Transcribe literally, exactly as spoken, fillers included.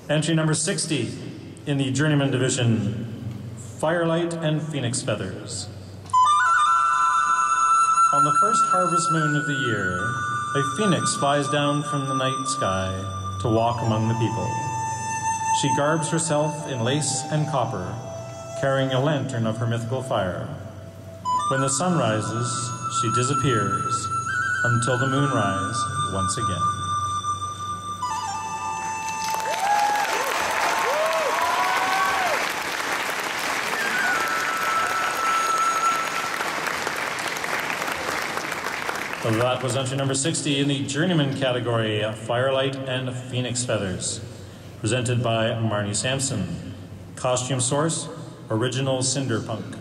Entry number sixty in the Journeyman Division, Firelight and Phoenix Feathers. On the first harvest moon of the year, a phoenix flies down from the night sky to walk among the people. She garbs herself in lace and copper, carrying a lantern of her mythical fire. When the sun rises, she disappears until the moon rise once again. That was entry number sixty in the Journeyman category, Firelight and Phoenix Feathers, presented by Marnie Sampson. Costume source, original Cinderpunk.